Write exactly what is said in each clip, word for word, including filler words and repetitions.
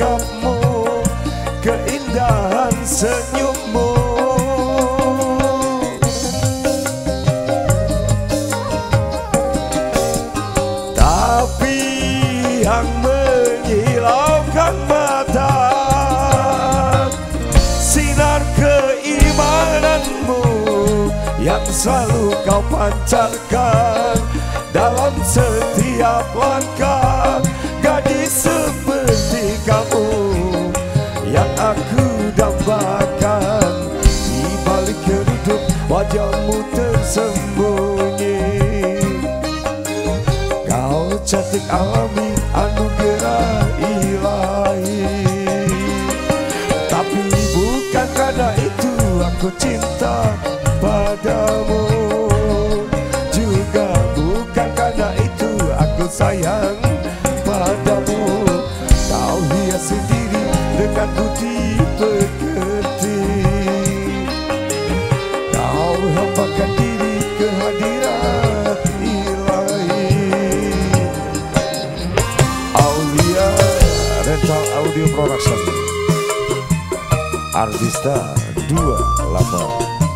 sikapmu, keindahan senyummu. Tapi yang menyilaukan mata, sinar keimananmu yang selalu kau pancarkan dalam setiap langkah. Gadis seperti kamu yang aku dambakan, di balik kerudung wajahmu tersembunyi. Kau cantik alami, anugerah ilahi. Tapi bukan karena itu aku cinta padamu, juga bukan karena itu aku sayang padamu. Kau hiasi diri dengan budi pekerti, kau hambakan diri ke hadirat ilahi. Aulia Rental Audio Production, Artista dua puluh delapan.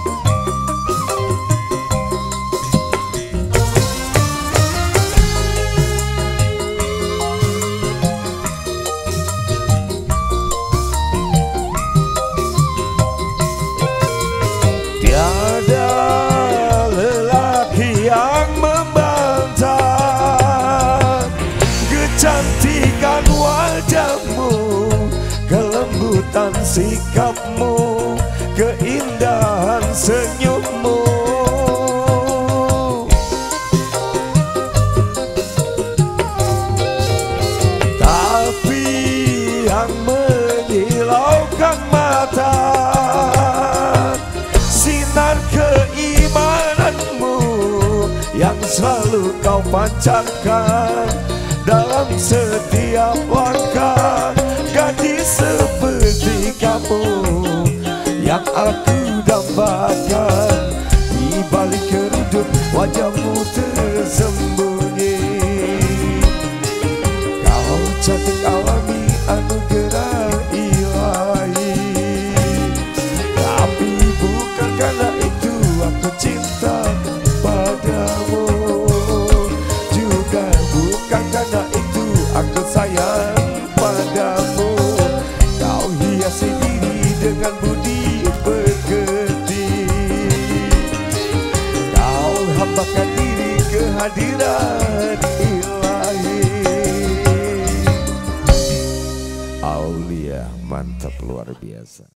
Tiada lelaki yang membantah kecantikan wajahmu, kelembutan sikapmu, keindahan senyummu. Tapi yang menyilaukan mata, sinar keimananmu yang selalu kau pancarkan dalam setiap langkah. Gadis seperti kamu yang aku dambakan, di balik kerudung wajahmu tersembunyi. Kau cantik alami, anugerah ilahi. Tapi bukan karena itu aku cinta padamu, juga bukan karena itu aku sayang padamu. Kau hiasi diri dengan budi pekerti, kau hambakan diri ke hadirat ilahi. Aulia mantap luar biasa.